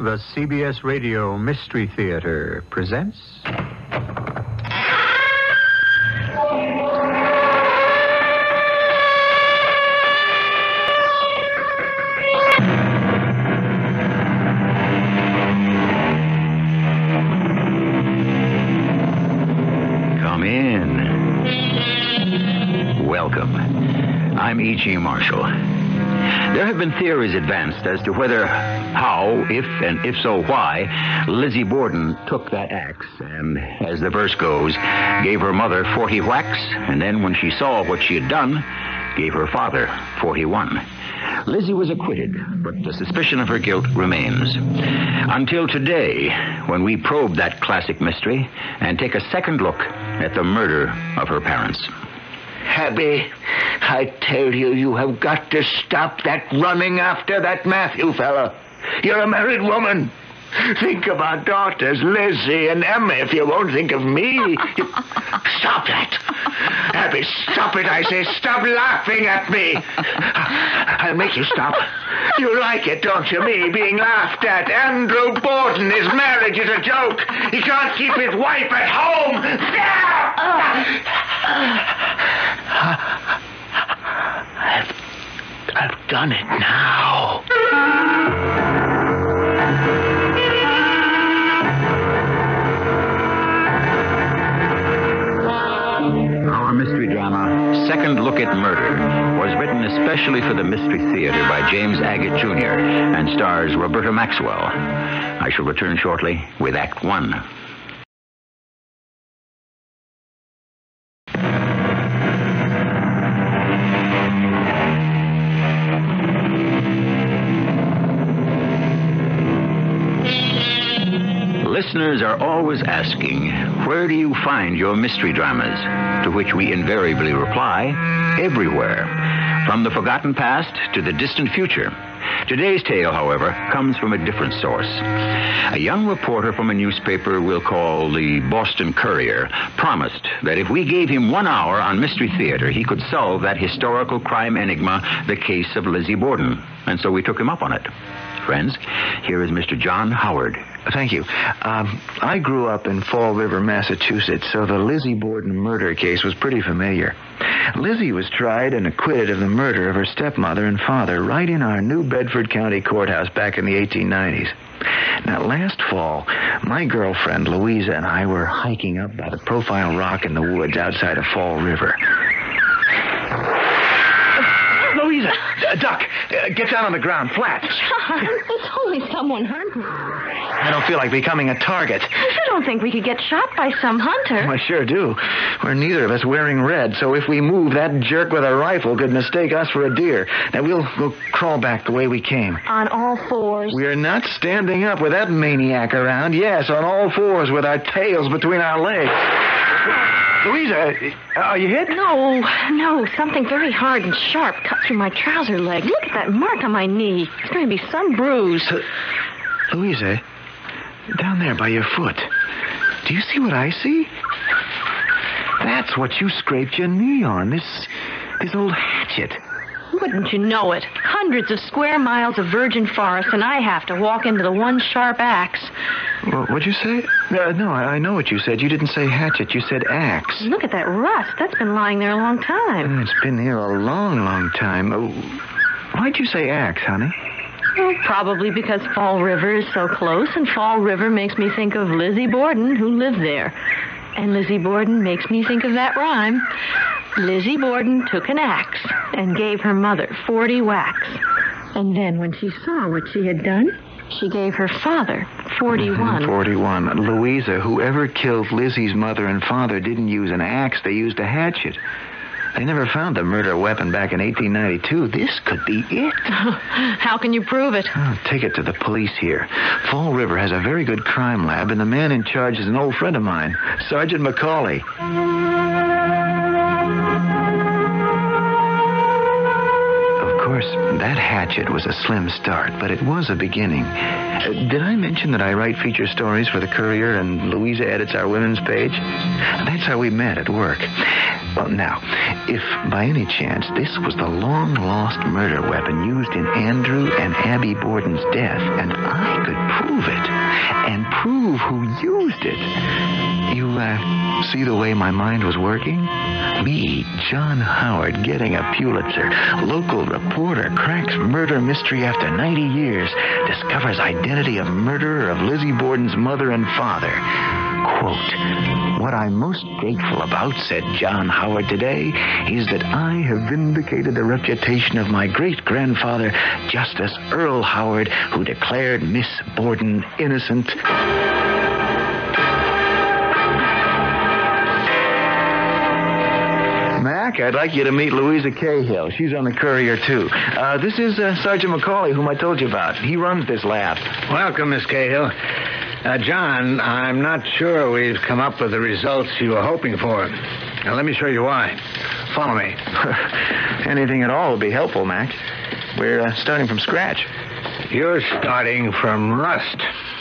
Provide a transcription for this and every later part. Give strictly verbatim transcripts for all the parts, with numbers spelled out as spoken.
The C B S Radio Mystery Theater presents... Come in. Welcome. I'm E G. Marshall. There have been theories advanced as to whether, how, if, and if so, why, Lizzie Borden took that axe and, as the verse goes, gave her mother forty whacks, and then when she saw what she had done, gave her father forty-one. Lizzie was acquitted, but the suspicion of her guilt remains. Until today, when we probe that classic mystery and take a second look at the murder of her parents. Abby, I tell you, you have got to stop that running after that Matthew fellow. You're a married woman. Think of our daughters, Lizzie and Emma, if you won't think of me. You... Stop that. Abby, stop it, I say. Stop laughing at me. I'll make you stop. You like it, don't you, me being laughed at? Andrew Borden, his marriage is a joke. He can't keep his wife at home. I've, I've done it now. Our mystery drama, Second Look at Murder, was written especially for the Mystery Theater by James Agate Junior and stars Roberta Maxwell. I shall return shortly with Act One. Listeners are always asking, where do you find your mystery dramas? To which we invariably reply, everywhere. From the forgotten past to the distant future. Today's tale, however, comes from a different source. A young reporter from a newspaper we'll call the Boston Courier promised that if we gave him one hour on Mystery Theater, he could solve that historical crime enigma, the case of Lizzie Borden. And so we took him up on it. Friends, here is Mister John Howard. Thank you. Um, I grew up in Fall River, Massachusetts, so the Lizzie Borden murder case was pretty familiar. Lizzie was tried and acquitted of the murder of her stepmother and father right in our New Bedford County courthouse back in the eighteen nineties. Now, last fall, my girlfriend, Louisa, and I were hiking up by the Profile Rock in the woods outside of Fall River. Louisa, uh, Duck, uh, get down on the ground, flat. John, it's only someone hurt me. I don't feel like becoming a target. You don't think we could get shot by some hunter? I sure do. We're neither of us wearing red, so if we move, that jerk with a rifle could mistake us for a deer. Now, we'll, we'll crawl back the way we came. On all fours? We're not standing up with that maniac around. Yes, on all fours with our tails between our legs. Louisa, are you hit? No, no. Something very hard and sharp cut through my trouser leg. Look at that mark on my knee. It's going to be some bruise. Uh, Louisa, down there by your foot. Do you see what I see? That's what you scraped your knee on. This, this old hatchet. Wouldn't you know it? Hundreds of square miles of virgin forest, and I have to walk into the one sharp axe. Well, what'd you say? Uh, no, I, I know what you said. You didn't say hatchet. You said axe. Look at that rust. That's been lying there a long time. Uh, it's been here a long, long time. Uh, why'd you say axe, honey? Well, probably because Fall River is so close, and Fall River makes me think of Lizzie Borden, who lived there. And Lizzie Borden makes me think of that rhyme. Lizzie Borden took an axe and gave her mother forty whacks. And then when she saw what she had done, she gave her father forty-one. Mm-hmm, forty-one. Louisa, whoever killed Lizzie's mother and father didn't use an axe. They used a hatchet. They never found the murder weapon back in eighteen ninety-two. This could be it. How can you prove it? Oh, take it to the police here. Fall River has a very good crime lab, and the man in charge is an old friend of mine, Sergeant McCauley. Of course, that hatchet was a slim start, but it was a beginning. Uh, did I mention that I write feature stories for the Courier and Louisa edits our women's page? That's how we met at work. Well, now, if by any chance this was the long-lost murder weapon used in Andrew and Abby Borden's death, and I could prove it, and prove who used it, you uh, see the way my mind was working? Me, John Howard, getting a Pulitzer. Local reporter cracks murder mystery after ninety years. Discovers identity of murderer of Lizzie Borden's mother and father. Quote, what I'm most grateful about, said John Howard today, is that I have vindicated the reputation of my great-grandfather, Justice Earl Howard, who declared Miss Borden innocent. Mac, I'd like you to meet Louisa Cahill. She's on the Courier, too. Uh, this is uh, Sergeant McCauley, whom I told you about. He runs this lab. Welcome, Miss Cahill. Uh, John, I'm not sure we've come up with the results you were hoping for. Now, let me show you why. Follow me. Anything at all would be helpful, Mac. We're uh, starting from scratch. You're starting from rust.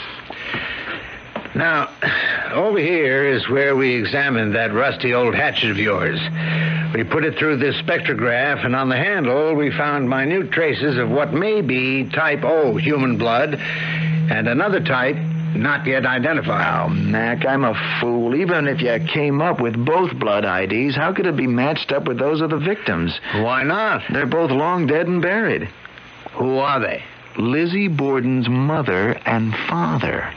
Now, over here is where we examined that rusty old hatchet of yours. We put it through this spectrograph, and on the handle we found minute traces of what may be type O human blood, and another type not yet identified. Oh, Mac, I'm a fool. Even if you came up with both blood I Ds, how could it be matched up with those of the victims? Why not? They're both long dead and buried. Who are they? Lizzie Borden's mother and father.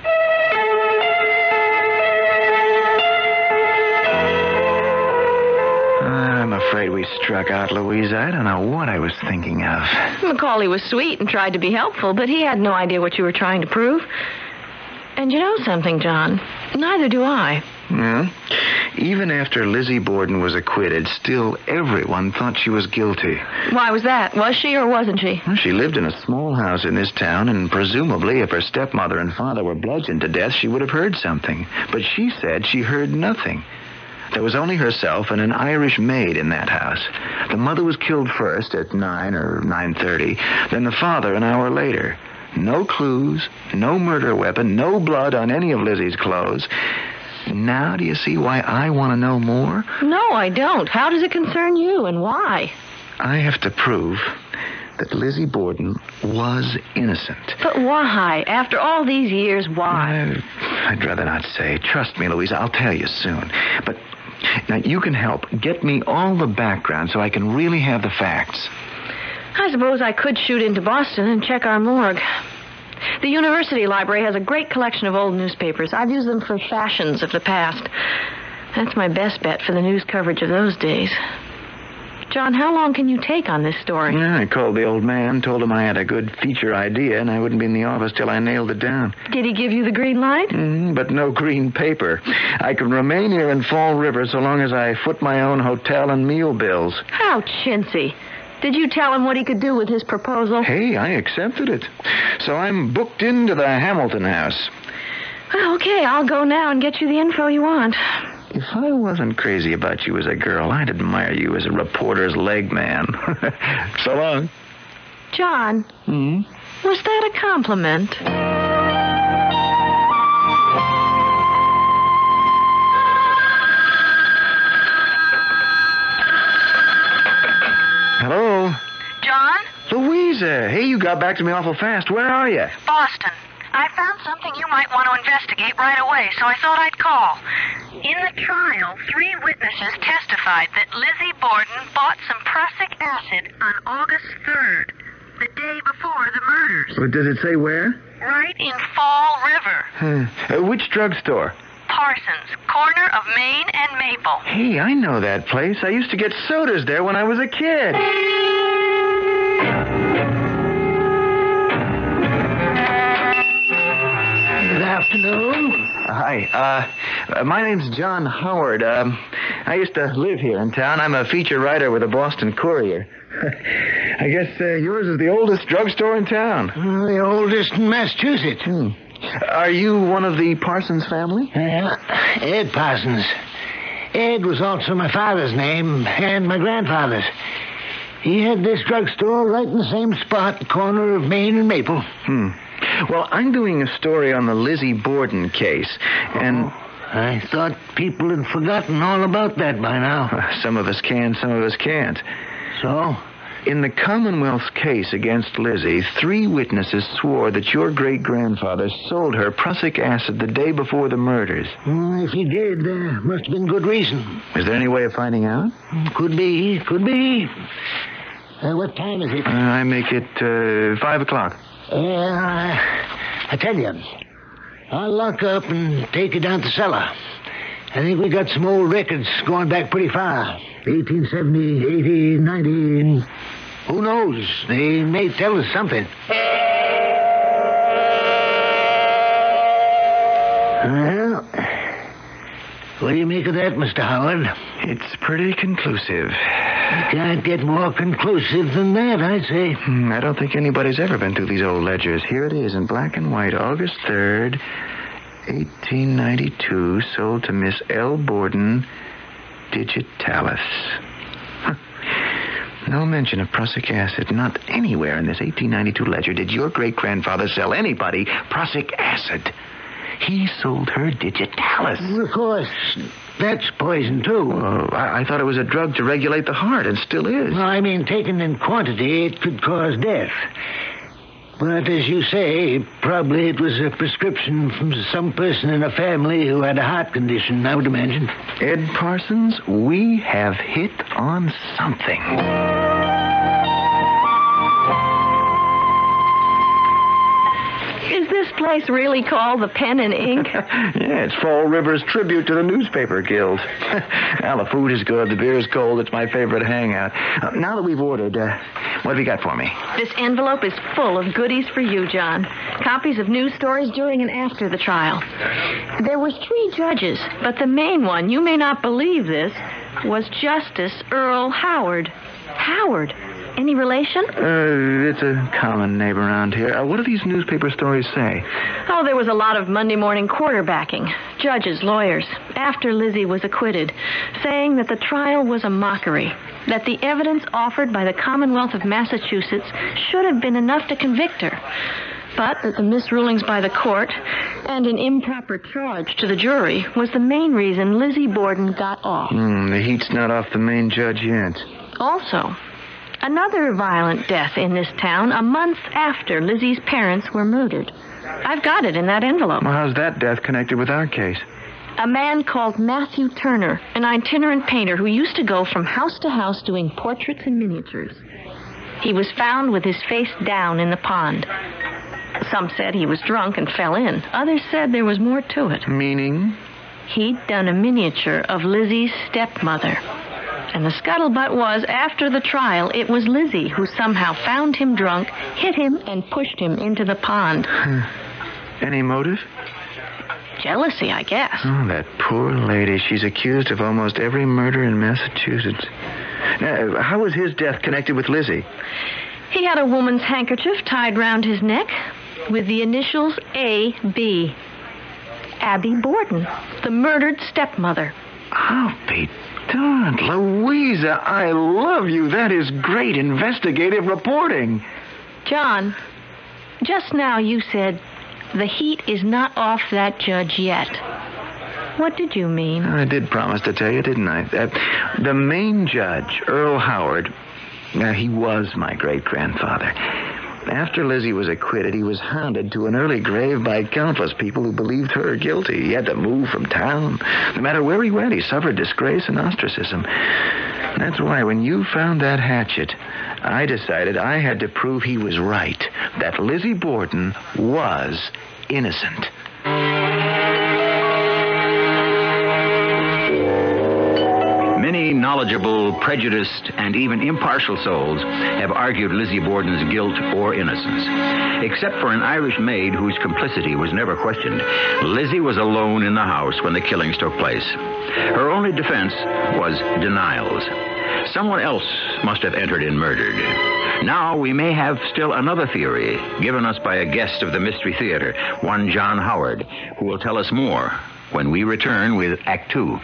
I'm afraid we struck out, Louisa. I don't know what I was thinking of. Macaulay was sweet and tried to be helpful, but he had no idea what you were trying to prove. And you know something, John? Neither do I. Yeah? Even after Lizzie Borden was acquitted, still everyone thought she was guilty. Why was that? Was she or wasn't she? Well, she lived in a small house in this town, and presumably if her stepmother and father were bludgeoned to death, she would have heard something. But she said she heard nothing. There was only herself and an Irish maid in that house. The mother was killed first at nine or nine thirty, then the father an hour later. No clues, no murder weapon, no blood on any of Lizzie's clothes. Now do you see why I want to know more? No, I don't. How does it concern you, and why? I have to prove that Lizzie Borden was innocent. But why? After all these years, why? I, I'd rather not say. Trust me, Louisa, I'll tell you soon. But now you can help. Get me all the background so I can really have the facts. I suppose I could shoot into Boston and check our morgue. The university library has a great collection of old newspapers. I've used them for fashions of the past. That's my best bet for the news coverage of those days. John, how long can you take on this story? Yeah, I called the old man, told him I had a good feature idea, and I wouldn't be in the office till I nailed it down. Did he give you the green light? Mm, but no green paper. I can remain here in Fall River so long as I foot my own hotel and meal bills. How chintzy. Did you tell him what he could do with his proposal? Hey, I accepted it. So I'm booked into the Hamilton house. Well, okay, I'll go now and get you the info you want. If I wasn't crazy about you as a girl, I'd admire you as a reporter's leg man. So long. John. Hmm? Was that a compliment? Hello? John? Louisa, hey, you got back to me awful fast. Where are you? Boston. I found something you might want to investigate right away, so I thought I'd call. In the trial, three witnesses testified that Lizzie Borden bought some prussic acid on August third, the day before the murders. Well, does it say where? Right in Fall River. Huh. Uh, which drugstore? Parsons, corner of Main and Maple. Hey, I know that place. I used to get sodas there when I was a kid. Good afternoon. Hi. Uh, my name's John Howard. Um, I used to live here in town. I'm a feature writer with the Boston Courier. I guess uh, yours is the oldest drugstore in town. Uh, the oldest in Massachusetts. Hmm. Are you one of the Parsons family? Uh, Ed Parsons. Ed was also my father's name and my grandfather's. He had this drugstore right in the same spot, corner of Main and Maple. Hmm. Well, I'm doing a story on the Lizzie Borden case, and... Oh, I thought people had forgotten all about that by now. Some of us can, some of us can't. So? In the Commonwealth's case against Lizzie, three witnesses swore that your great-grandfather sold her prussic acid the day before the murders. Well, if he did, there must have been good reason. Is there any way of finding out? Could be, could be. Uh, what time is it? Uh, I make it uh, five o'clock. Yeah, uh, I tell you, I'll lock up and take you down to the cellar. I think we got some old records going back pretty far. eighteen seventy, eighty, ninety. Who knows? They may tell us something. Well, what do you make of that, Mister Howard? It's pretty conclusive. You can't get more conclusive than that, I say. Hmm, I don't think anybody's ever been through these old ledgers. Here it is in black and white, August third, eighteen ninety-two, sold to Miss L. Borden, digitalis. Huh. No mention of prussic acid. Not anywhere in this eighteen ninety-two ledger did your great-grandfather sell anybody prussic acid. He sold her digitalis. Well, of course, that's poison, too. Oh, I, I thought it was a drug to regulate the heart, and still is. Well, I mean, taken in quantity, it could cause death. But as you say, probably it was a prescription from some person in a family who had a heart condition, I would imagine. Ed Parsons, we have hit on something. Is this place really called the Pen and Ink? Yeah, it's Fall River's tribute to the newspaper guild. Well, the food is good, the beer is cold. It's my favorite hangout. Uh, now that we've ordered, uh, what have you got for me? This envelope is full of goodies for you, John. Copies of news stories during and after the trial. There were three judges, but the main one, you may not believe this, was Justice Earl Howard. Howard? Any relation? Uh, it's a common name around here. Uh, what do these newspaper stories say? Oh, there was a lot of Monday morning quarterbacking. Judges, lawyers, after Lizzie was acquitted, saying that the trial was a mockery, that the evidence offered by the Commonwealth of Massachusetts should have been enough to convict her, but that the misrulings by the court and an improper charge to the jury was the main reason Lizzie Borden got off. Mm, the heat's not off the main judge yet. Also, another violent death in this town a month after Lizzie's parents were murdered. I've got it in that envelope. Well, how's that death connected with our case? A man called Matthew Turner, an itinerant painter who used to go from house to house doing portraits and miniatures. He was found with his face down in the pond. Some said he was drunk and fell in. Others said there was more to it. Meaning? He'd done a miniature of Lizzie's stepmother. And the scuttlebutt was, after the trial, it was Lizzie who somehow found him drunk, hit him, and pushed him into the pond. Any motive? Jealousy, I guess. Oh, that poor lady. She's accused of almost every murder in Massachusetts. Now, how was his death connected with Lizzie? He had a woman's handkerchief tied round his neck with the initials A B. Abby Borden, the murdered stepmother. I'll be darned. Louisa, I love you. That is great investigative reporting. John, just now you said the heat is not off that judge yet. What did you mean? I did promise to tell you, didn't I? Uh, the main judge, Earl Howard, uh, he was my great-grandfather. After Lizzie was acquitted, he was hounded to an early grave by countless people who believed her guilty. He had to move from town. No matter where he went, he suffered disgrace and ostracism. That's why when you found that hatchet, I decided I had to prove he was right, that Lizzie Borden was innocent. Many knowledgeable, prejudiced, and even impartial souls have argued Lizzie Borden's guilt or innocence. Except for an Irish maid whose complicity was never questioned, Lizzie was alone in the house when the killings took place. Her only defense was denials. Someone else must have entered and murdered. Now we may have still another theory given us by a guest of the Mystery Theater, one John Howard, who will tell us more when we return with Act Two.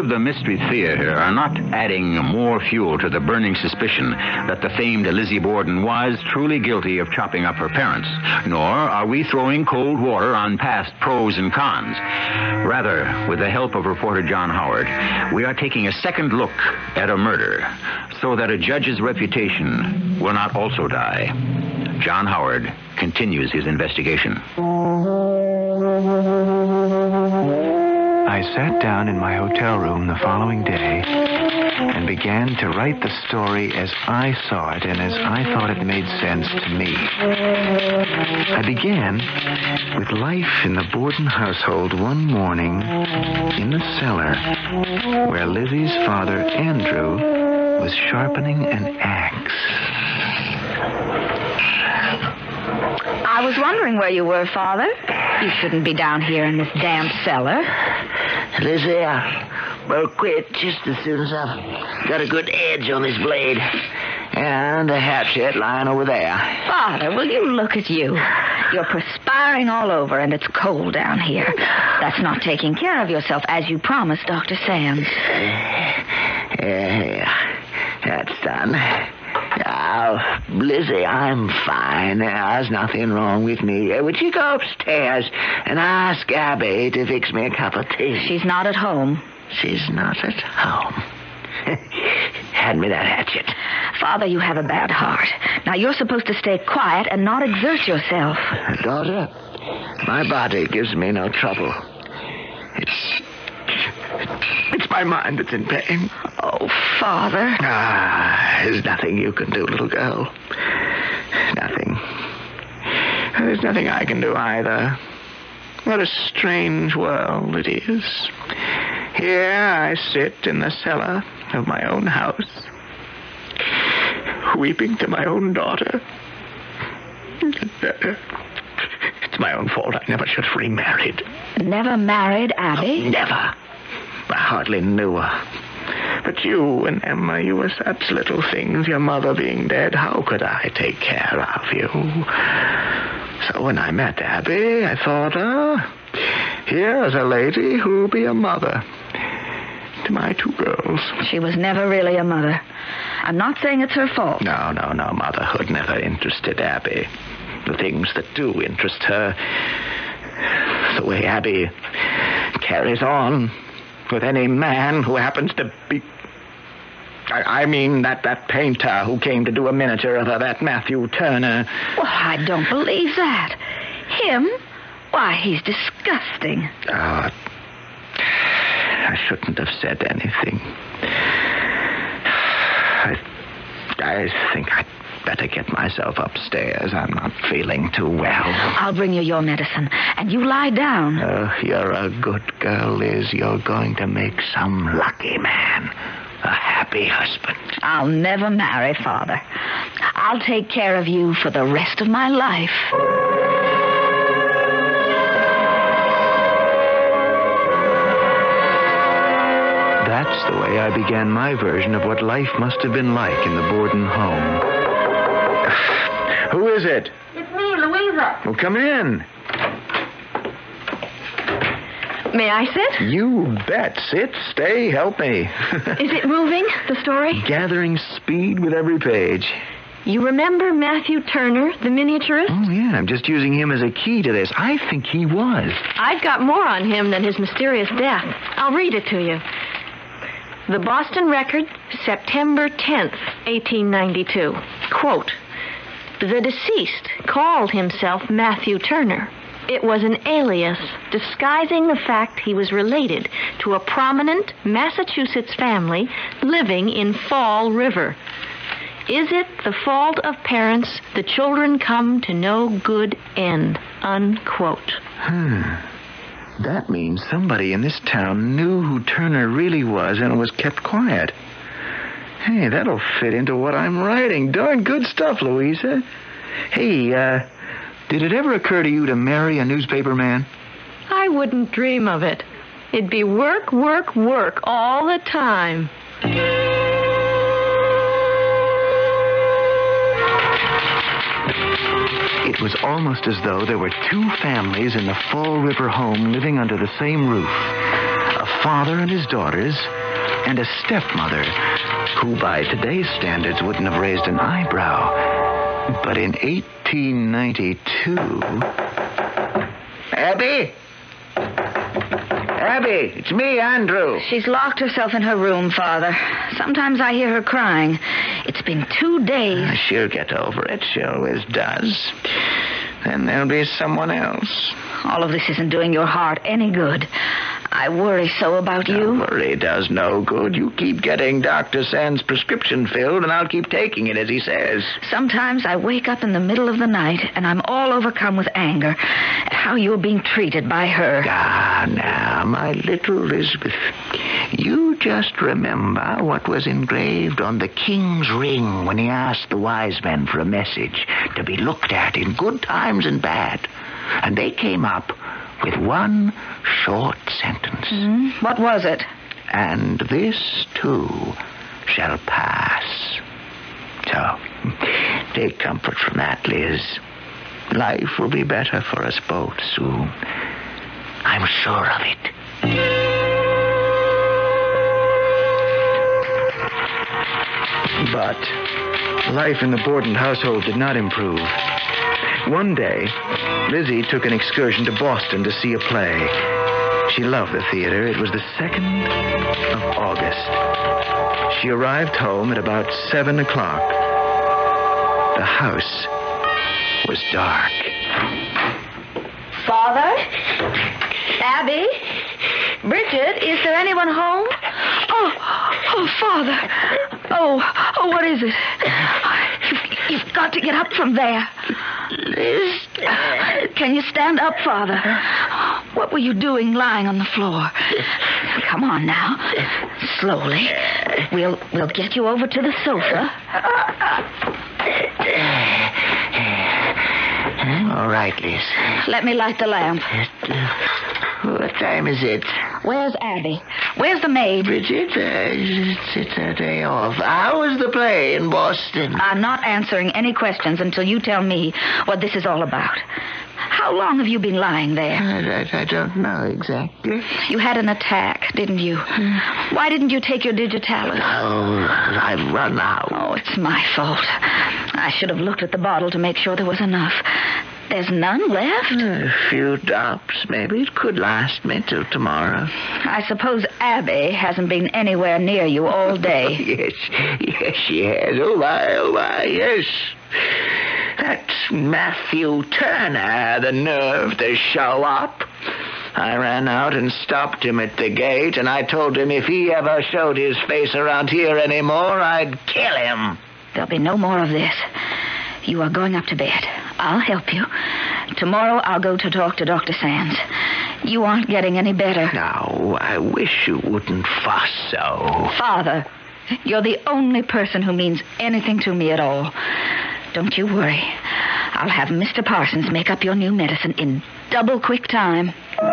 of the Mystery Theater are not adding more fuel to the burning suspicion that the famed Lizzie Borden was truly guilty of chopping up her parents, nor are we throwing cold water on past pros and cons. Rather, with the help of reporter John Howard, we are taking a second look at a murder so that a judge's reputation will not also die. John Howard continues his investigation. I sat down in my hotel room the following day and began to write the story as I saw it and as I thought it made sense to me. I began with life in the Borden household one morning in the cellar where Lizzie's father, Andrew, was sharpening an axe. I was wondering where you were, Father. You shouldn't be down here in this damp cellar. Lizzie, I will quit just as soon as I've got a good edge on this blade. And the hatchet lying over there. Father, will you look at you? You're perspiring all over, and it's cold down here. That's not taking care of yourself, as you promised Doctor Sands. Yeah, that's done. Now, Lizzie, I'm fine. There's nothing wrong with me. Would you go upstairs and ask Abby to fix me a cup of tea? She's not at home. She's not at home. Hand me that hatchet. Father, you have a bad heart. Now, you're supposed to stay quiet and not exert yourself. Daughter, my body gives me no trouble. It's... It's my mind that's in pain. Oh, Father. Ah, there's nothing you can do, little girl. Nothing. There's nothing I can do either. What a strange world it is. Here I sit in the cellar of my own house, weeping to my own daughter. It's my own fault. I never should have remarried. Never married Abby? Oh, never. I hardly knew her. But you and Emma, you were such little things. Your mother being dead, how could I take care of you? So when I met Abby, I thought, ah, oh, here's a lady who'll be a mother to my two girls. She was never really a mother. I'm not saying it's her fault. No, no, no. Motherhood never interested Abby. The things that do interest her, the way Abby carries on with any man who happens to be... I, I mean that, that painter who came to do a miniature of her, that Matthew Turner. Well, I don't believe that. Him? Why, he's disgusting. Oh, I shouldn't have said anything. I, I think I'd better get myself upstairs. I'm not feeling too well. I'll bring you your medicine, and you lie down. Oh, you're a good girl, Liz. You're going to make some lucky man a happy husband. I'll never marry, Father. I'll take care of you for the rest of my life. That's the way I began my version of what life must have been like in the Borden home. Who is it? It's me, Louisa. Well, come in. May I sit? You bet. Sit, stay, help me. Is it moving, the story? Gathering speed with every page. You remember Matthew Turner, the miniaturist? Oh, yeah, I'm just using him as a key to this. I think he was. I've got more on him than his mysterious death. I'll read it to you. The Boston Record, September tenth, eighteen ninety-two. Quote, the deceased called himself Matthew Turner. It was an alias disguising the fact he was related to a prominent Massachusetts family living in Fall River. Is it the fault of parents the children come to no good end? Unquote. Hmm. That means somebody in this town knew who Turner really was and was kept quiet. Hey, that'll fit into what I'm writing. Darn good stuff, Louisa. Hey, uh, did it ever occur to you to marry a newspaper man? I wouldn't dream of it. It'd be work, work, work all the time. It was almost as though there were two families in the Fall River home living under the same roof. A father and his daughters, and a stepmother who by today's standards wouldn't have raised an eyebrow. But in eighteen ninety-two... Abby? Abby, it's me, Andrew. She's locked herself in her room, Father. Sometimes I hear her crying. It's been two days. Uh, she'll get over it. She always does. Then there'll be someone else. All of this isn't doing your heart any good. I worry so about you. Worry does no good. You keep getting Doctor Sand's prescription filled, and I'll keep taking it as he says. Sometimes I wake up in the middle of the night, and I'm all overcome with anger at how you're being treated by her. Ah, now, my little Elizabeth, you just remember what was engraved on the king's ring when he asked the wise men for a message to be looked at in good times and bad. And they came up with one short sentence. Mm, what was it? And this, too, shall pass. So, take comfort from that, Liz. Life will be better for us both soon. I'm sure of it. But life in the Borden household did not improve. One day, Lizzie took an excursion to Boston to see a play. She loved the theater. It was the second of August. She arrived home at about seven o'clock. The house was dark. Father? Abby? Bridget, is there anyone home? Oh, oh, Father. Oh, oh, what is it? You've, you've got to get up from there. Liz? Can you stand up, Father? What were you doing lying on the floor? Come on now. Slowly. We'll we'll get you over to the sofa. All right, Liz. Let me light the lamp. What time is it? Where's Abby? Where's the maid? Bridget, uh, it's, it's her day off. How was the play in Boston? I'm not answering any questions until you tell me what this is all about. How long have you been lying there? I, I, I don't know exactly. You had an attack, didn't you? Why didn't you take your digitalis? Oh, I've run out. Oh, it's my fault. I should have looked at the bottle to make sure there was enough. There's none left? A few drops, maybe. It could last me till tomorrow. I suppose Abby hasn't been anywhere near you all day. yes, yes, she has. Oh, my, oh, my, yes. That's Matthew Turner, the nerve to show up. I ran out and stopped him at the gate, and I told him if he ever showed his face around here anymore, I'd kill him. There'll be no more of this. You are going up to bed. I'll help you. Tomorrow I'll go to talk to Doctor Sands. You aren't getting any better. Now, I wish you wouldn't fuss so. Father, you're the only person who means anything to me at all. Don't you worry. I'll have Mister Parsons make up your new medicine in double quick time.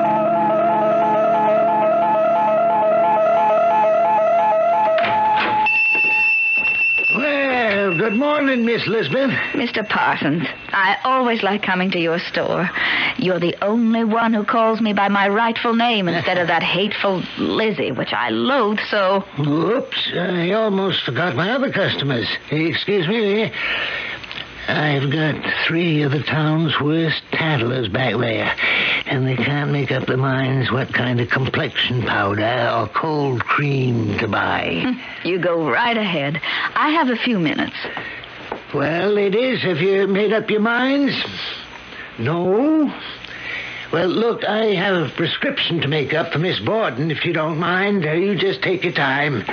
Well, good morning, Miss Lisbeth. Mister Parsons, I always like coming to your store. You're the only one who calls me by my rightful name instead of that hateful Lizzie, which I loathe so. Whoops, I almost forgot my other customers. Excuse me. I've got three of the town's worst tattlers back there, and they can't make up their minds what kind of complexion powder or cold cream to buy. You go right ahead. I have a few minutes. Well, ladies, have you made up your minds? No? Well, look, I have a prescription to make up for Miss Borden, if you don't mind. You just take your time.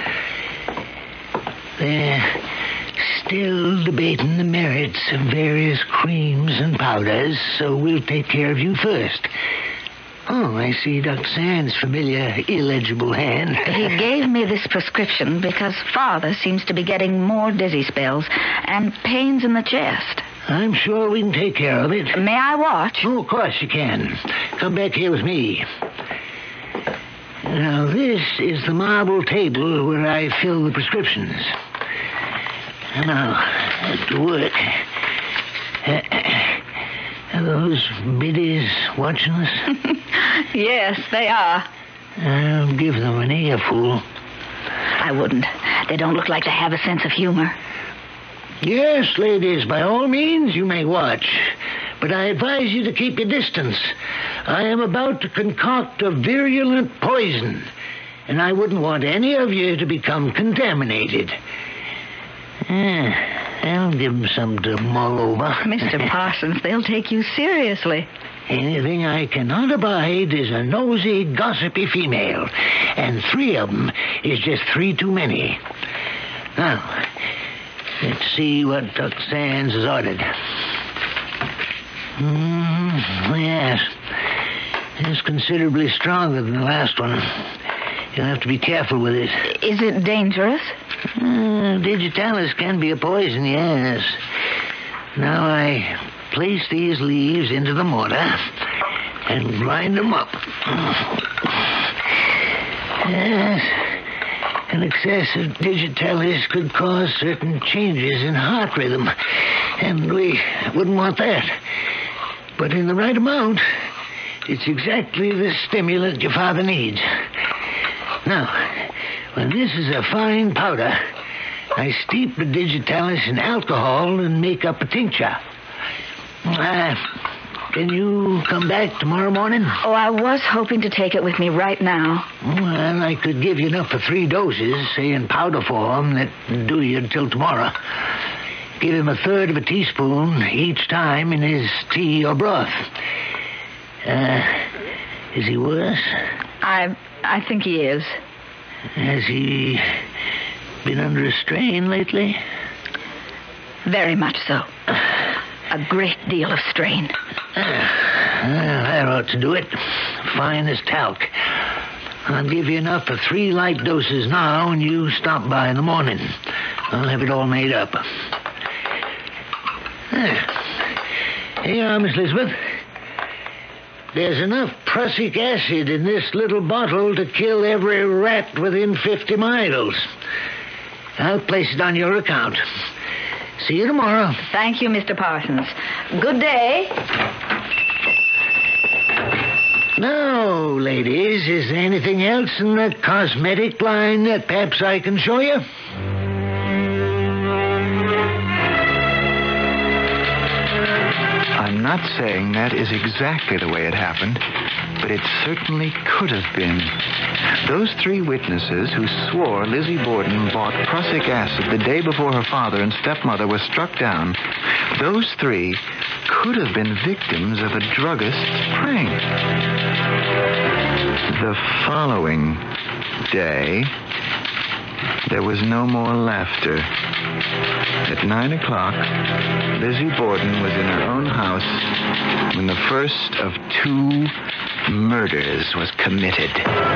There. Still debating the merits of various creams and powders, so we'll take care of you first. Oh, I see Doctor Sands' familiar illegible hand. He gave me this prescription because Father seems to be getting more dizzy spells and pains in the chest. I'm sure we can take care of it. May I watch? Oh, of course you can. Come back here with me. Now, this is the marble table where I fill the prescriptions. Now, back to work. Uh, are those biddies watching us? Yes, they are. I'll give them an earful. I wouldn't. They don't look like they have a sense of humor. Yes, ladies, by all means you may watch. But I advise you to keep your distance. I am about to concoct a virulent poison, and I wouldn't want any of you to become contaminated. Ah, I'll give them some to mull over. Mister Parsons, they'll take you seriously. Anything I cannot abide is a nosy, gossipy female, and three of them is just three too many. Now, let's see what Doctor Sands has ordered. Mm, yes, it's considerably stronger than the last one. You'll have to be careful with it. Is it dangerous? Uh, digitalis can be a poison, yes. Now I place these leaves into the mortar and grind them up. Yes, an excess of digitalis could cause certain changes in heart rhythm, and we wouldn't want that. But in the right amount, it's exactly the stimulant your father needs. Now, when this is a fine powder, I steep the digitalis in alcohol and make up a tincture. Uh, can you come back tomorrow morning? Oh, I was hoping to take it with me right now. Well, I could give you enough for three doses, say in powder form, that'd do you until tomorrow. Give him a third of a teaspoon each time in his tea or broth. Uh, is he worse? I I think he is. Has he been under a strain lately? Very much so. A great deal of strain. Uh, well, that ought to do it. Fine as talc. I'll give you enough for three light doses now, and you stop by in the morning. I'll have it all made up. Here you are, Miss Elizabeth. There's enough prussic acid in this little bottle to kill every rat within fifty miles. I'll place it on your account. See you tomorrow. Thank you, Mister Parsons. Good day. Now, ladies, is there anything else in the cosmetic line that perhaps I can show you? I'm not saying that is exactly the way it happened, but it certainly could have been. Those three witnesses who swore Lizzie Borden bought prussic acid the day before her father and stepmother were struck down, those three could have been victims of a druggist's prank. The following day, there was no more laughter. At nine o'clock, Lizzie Borden was in her own house when the first of two murders was committed.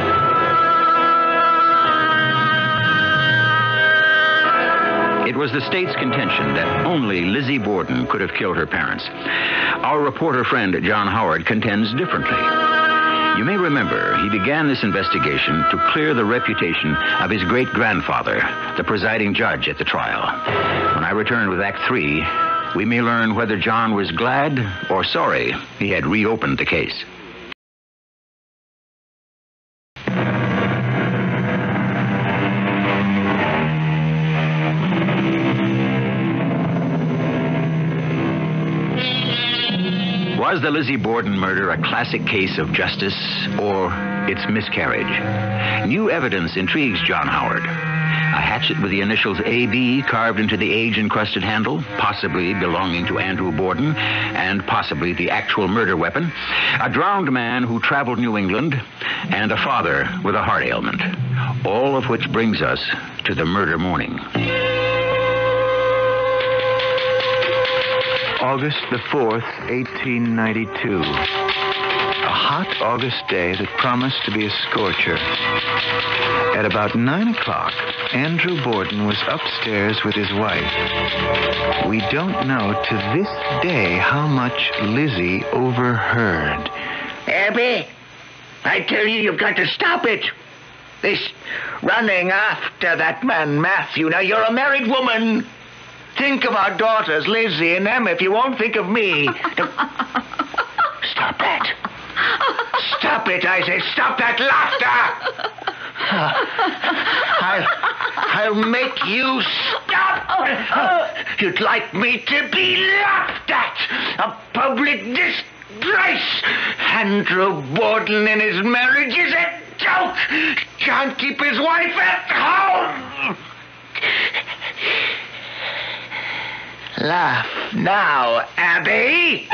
It was the state's contention that only Lizzie Borden could have killed her parents. Our reporter friend, John Howard, contends differently. You may remember he began this investigation to clear the reputation of his great-grandfather, the presiding judge at the trial. When I return with Act Three, we may learn whether John was glad or sorry he had reopened the case. Was the Lizzie Borden murder a classic case of justice or its miscarriage? New evidence intrigues John Howard. A hatchet with the initials A B carved into the age-encrusted handle, possibly belonging to Andrew Borden, and possibly the actual murder weapon. A drowned man who traveled New England, and a father with a heart ailment. All of which brings us to the murder morning. August the fourth, eighteen ninety-two. A hot August day that promised to be a scorcher. At about nine o'clock, Andrew Borden was upstairs with his wife. We don't know to this day how much Lizzie overheard. Abby, I tell you, you've got to stop it. This running after that man, Matthew. Now, you're a married woman. Think of our daughters, Lizzie and Em, if you won't think of me. Stop that. Stop Stop it, I say. Stop that laughter. I'll, I'll make you stop. You'd like me to be laughed at. A public disgrace. Andrew Borden and his marriage is a joke. Can't keep his wife at home. Laugh now, Abby.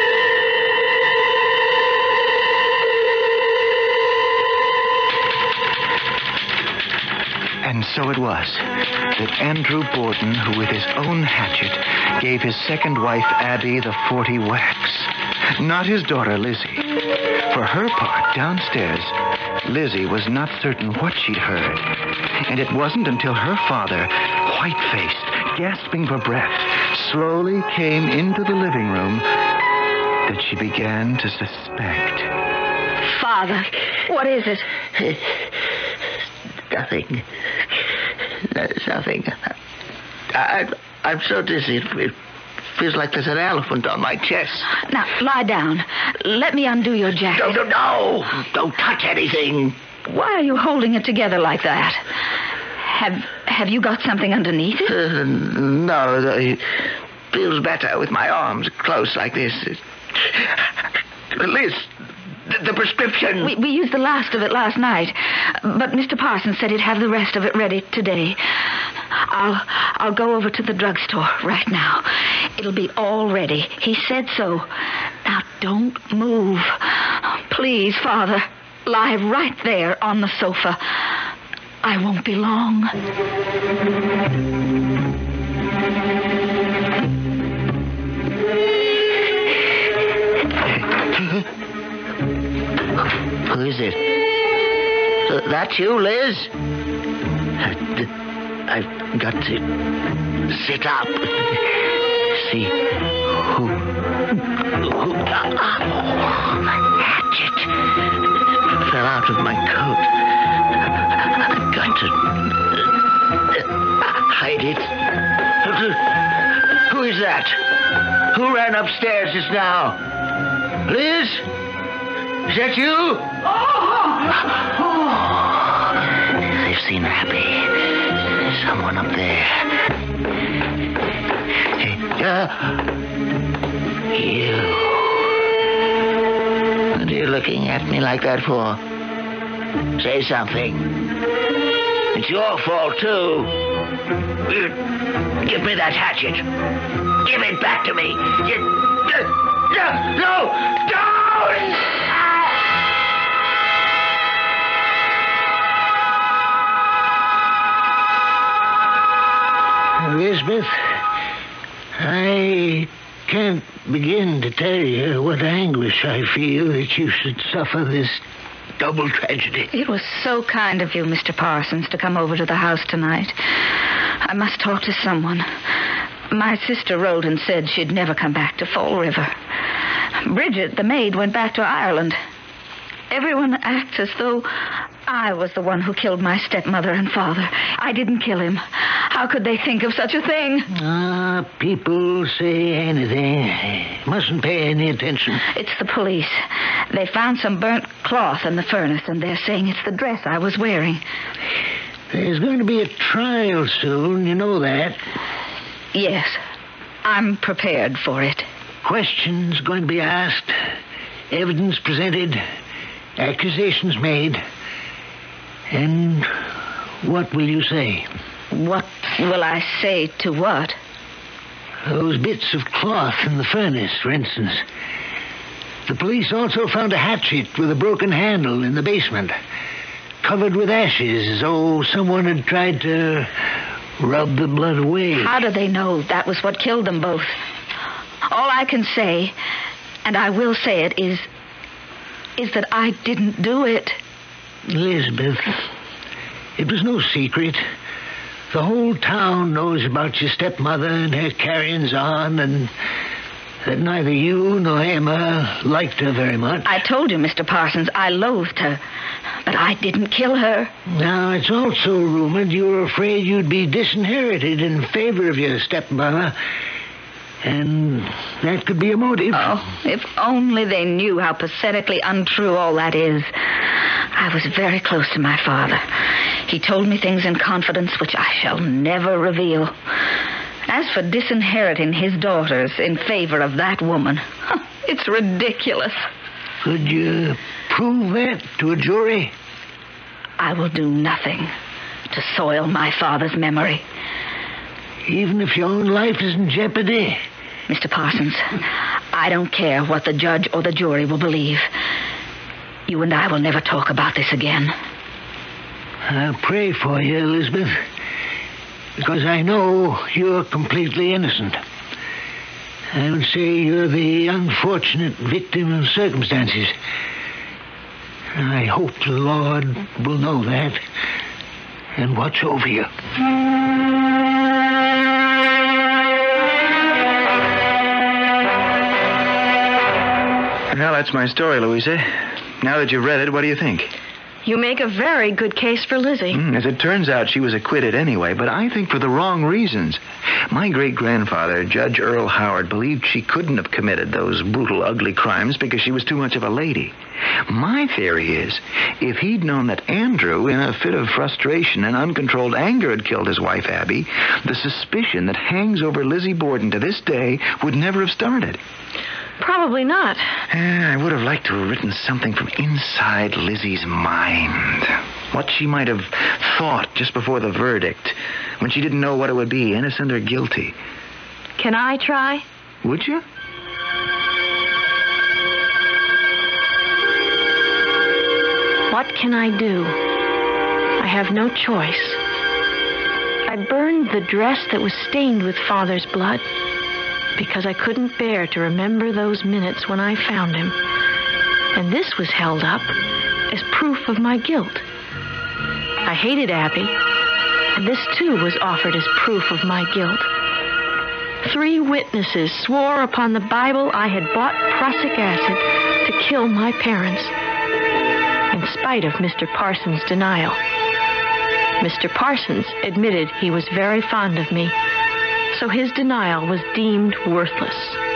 And so it was that Andrew Borden, who with his own hatchet gave his second wife, Abby, the forty whacks. Not his daughter, Lizzie. For her part, downstairs, Lizzie was not certain what she'd heard. And it wasn't until her father, white-faced, gasping for breath, slowly came into the living room that she began to suspect. Father, what is it? Nothing. There's nothing. I, I'm so dizzy. It feels like there's an elephant on my chest. Now, lie down. Let me undo your jacket. No, no, no. Don't touch anything. Why are you holding it together like that? Have Have you got something underneath it? Uh, no, it feels better with my arms close like this. Liz, the, the prescription. We, we used the last of it last night, but Mister Parsons said he'd have the rest of it ready today. I'll I'll go over to the drugstore right now. It'll be all ready. He said so. Now, don't move. Please, Father, lie right there on the sofa. I won't be long. Who is it? Uh, that you, Liz? I've got to sit up. See who... who oh, my hatchet fell out of my coat. I've got to uh, hide it. Who is that? Who ran upstairs just now? Liz? Is that you? Oh! oh. They've seen Abby. Someone up there. Uh, you. What are you looking at me like that for? Say something. It's your fault, too. Give me that hatchet. Give it back to me. You... No! No! Don't! Elizabeth, I can't begin to tell you what anguish I feel that you should suffer this double tragedy. It was so kind of you, Mister Parsons, to come over to the house tonight. I must talk to someone. My sister wrote and said she'd never come back to Fall River. Bridget, the maid, went back to Ireland. Everyone acts as though I was the one who killed my stepmother and father. I didn't kill him. How could they think of such a thing? Ah, uh, people say anything. Mustn't pay any attention. It's the police. They found some burnt cloth in the furnace, and they're saying it's the dress I was wearing. There's going to be a trial soon, you know that. Yes, I'm prepared for it. Questions going to be asked, evidence presented, accusations made. And what will you say? What will I say to what? Those bits of cloth in the furnace, for instance. The police also found a hatchet with a broken handle in the basement, covered with ashes, as though someone had tried to rub the blood away. How do they know that was what killed them both? All I can say, and I will say it, is, is that I didn't do it. Elizabeth, it was no secret. The whole town knows about your stepmother and her carryings on, and that neither you nor Emma liked her very much. I told you, Mister Parsons, I loathed her, but I didn't kill her. Now, it's also rumored you were afraid you'd be disinherited in favor of your stepmother, And that could be a motive. Oh, if only they knew how pathetically untrue all that is. I was very close to my father. He told me things in confidence which I shall never reveal. As for disinheriting his daughters in favor of that woman, it's ridiculous. Could you prove that to a jury? I will do nothing to soil my father's memory. Even if your own life is in jeopardy? Mister Parsons, I don't care what the judge or the jury will believe. You and I will never talk about this again. I'll pray for you, Elizabeth, because I know you're completely innocent. I would say you're the unfortunate victim of circumstances. I hope the Lord will know that and watch over you. Well, that's my story, Louisa. Now that you've read it, what do you think? You make a very good case for Lizzie. Mm, as it turns out, she was acquitted anyway, but I think for the wrong reasons. My great-grandfather, Judge Earl Howard, believed she couldn't have committed those brutal, ugly crimes because she was too much of a lady. My theory is, if he'd known that Andrew, in a fit of frustration and uncontrolled anger, had killed his wife, Abby, the suspicion that hangs over Lizzie Borden to this day would never have started. Probably not. Eh, I would have liked to have written something from inside Lizzie's mind. What she might have thought just before the verdict, when she didn't know what it would be, innocent or guilty. Can I try? Would you? What can I do? I have no choice. I burned the dress that was stained with Father's blood because I couldn't bear to remember those minutes when I found him. And this was held up as proof of my guilt. I hated Abby, and this too was offered as proof of my guilt. Three witnesses swore upon the Bible I had bought prussic acid to kill my parents, in spite of Mister Parsons' denial. Mister Parsons admitted he was very fond of me, so his denial was deemed worthless.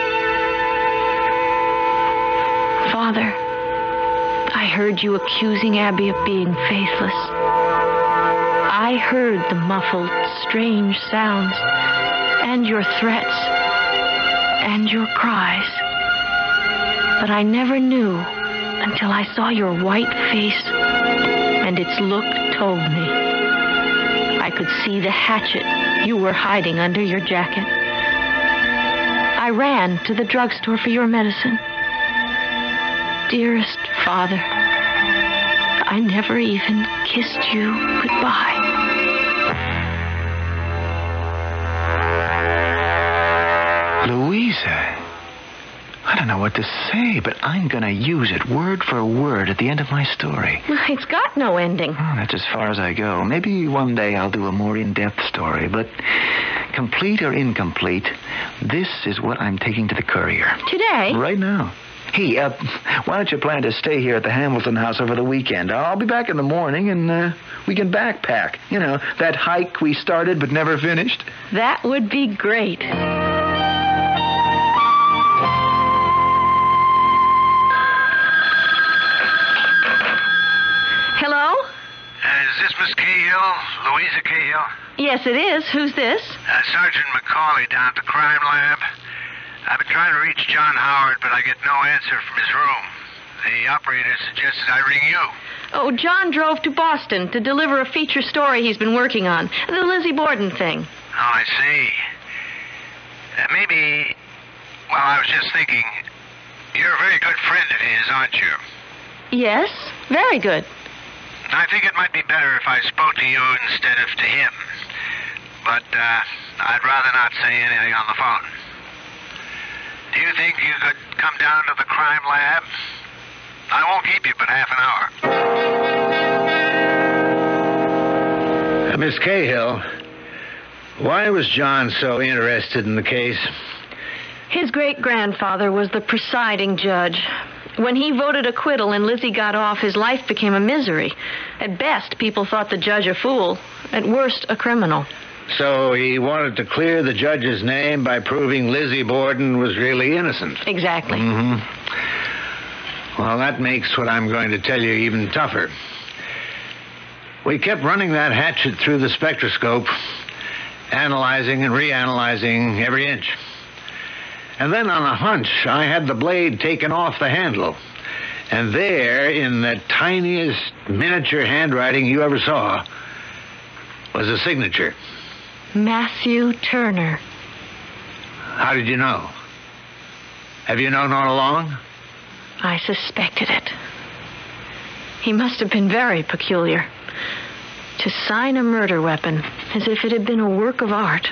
Father, I heard you accusing Abby of being faithless. I heard the muffled, strange sounds, and your threats, and your cries. But I never knew until I saw your white face, and its look told me. I could see the hatchet you were hiding under your jacket. I ran to the drugstore for your medicine. Dearest Father, I never even kissed you goodbye. Louisa, I don't know what to say, but I'm going to use it word for word at the end of my story. It's got no ending. Oh, that's as far as I go. Maybe one day I'll do a more in-depth story, but complete or incomplete, this is what I'm taking to the Courier. Today? Right now. Hey, uh, why don't you plan to stay here at the Hamilton house over the weekend? I'll be back in the morning, and uh, we can backpack. You know, that hike we started but never finished. That would be great. Hello? Uh, is this Miss Cahill? Louisa Cahill? Yes, it is. Who's this? Uh, Sergeant McCauley down at the crime lab. I've been trying to reach John Howard, but I get no answer from his room. The operator suggested I ring you. Oh, John drove to Boston to deliver a feature story he's been working on. The Lizzie Borden thing. Oh, I see. Uh, maybe... Well, I was just thinking... You're a very good friend of his, aren't you? Yes, very good. I think it might be better if I spoke to you instead of to him. But uh, I'd rather not say anything on the phone. Do you think you could come down to the crime lab? I won't keep you but half an hour. Uh, Miss Cahill, why was John so interested in the case? His great-grandfather was the presiding judge. When he voted acquittal and Lizzie got off, his life became a misery. At best, people thought the judge a fool. At worst, a criminal. So he wanted to clear the judge's name by proving Lizzie Borden was really innocent. Exactly. Mm-hmm. Well, that makes what I'm going to tell you even tougher. We kept running that hatchet through the spectroscope, analyzing and reanalyzing every inch. And then on a hunch, I had the blade taken off the handle. And there, in the tiniest miniature handwriting you ever saw, was a signature. Matthew Turner. How did you know? Have you known all along? I suspected it. He must have been very peculiar. To sign a murder weapon as if it had been a work of art.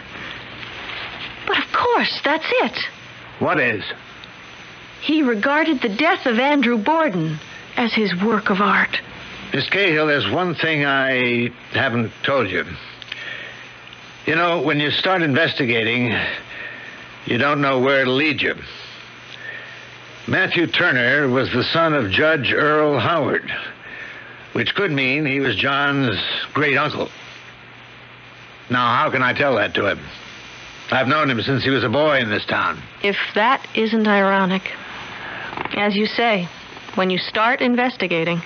But of course, that's it. What is? He regarded the death of Andrew Borden as his work of art. Miss Cahill, there's one thing I haven't told you. You know, when you start investigating, you don't know where it'll lead you. Matthew Turner was the son of Judge Earl Howard, which could mean he was John's great-uncle. Now, how can I tell that to him? I've known him since he was a boy in this town. If that isn't ironic. As you say, when you start investigating,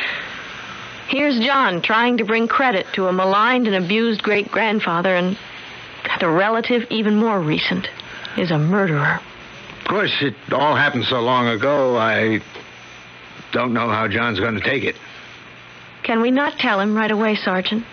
here's John trying to bring credit to a maligned and abused great-grandfather, and the relative, even more recent, is a murderer. Of course, it all happened so long ago, I don't know how John's going to take it. Can we not tell him right away, Sergeant?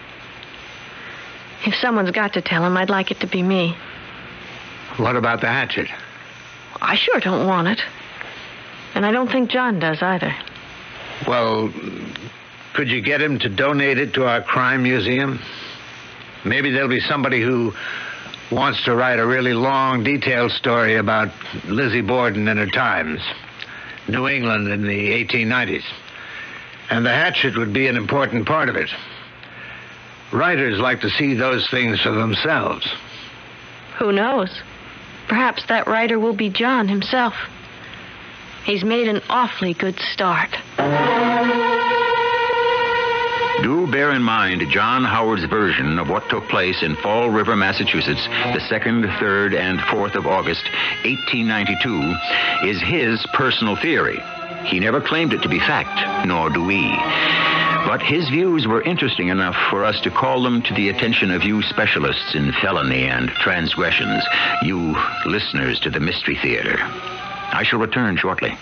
If someone's got to tell him, I'd like it to be me. What about the hatchet? I sure don't want it. And I don't think John does either. Well, could you get him to donate it to our crime museum? Maybe there'll be somebody who wants to write a really long, detailed story about Lizzie Borden and her times. New England in the eighteen nineties. And the hatchet would be an important part of it. Writers like to see those things for themselves. Who knows? Perhaps that writer will be John himself. He's made an awfully good start. Do bear in mind John Howard's version of what took place in Fall River, Massachusetts, the second, third, and fourth of August, eighteen ninety-two, is his personal theory. He never claimed it to be fact, nor do we. But his views were interesting enough for us to call them to the attention of you specialists in felony and transgressions, you listeners to the Mystery Theater. I shall return shortly.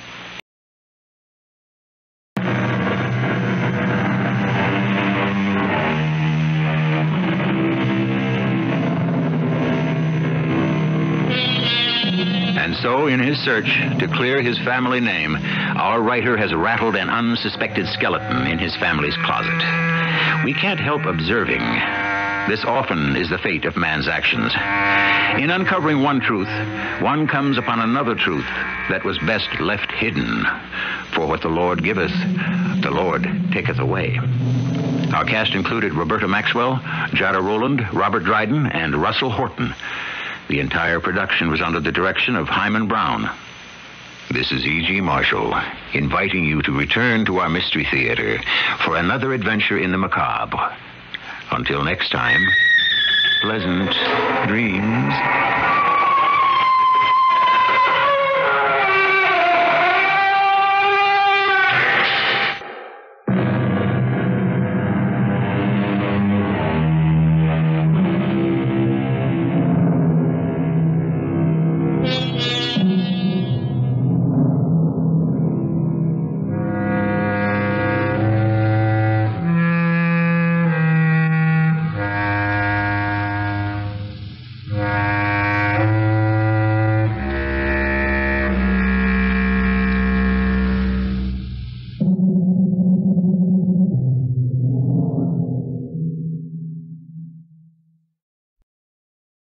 And so, in his search to clear his family name, our writer has rattled an unsuspected skeleton in his family's closet. We can't help observing. This often is the fate of man's actions. In uncovering one truth, one comes upon another truth that was best left hidden. For what the Lord giveth, the Lord taketh away. Our cast included Roberta Maxwell, Jada Rowland, Robert Dryden, and Russell Horton. The entire production was under the direction of Hyman Brown. This is E G. Marshall, inviting you to return to our Mystery Theater for another adventure in the macabre. Until next time, pleasant dreams.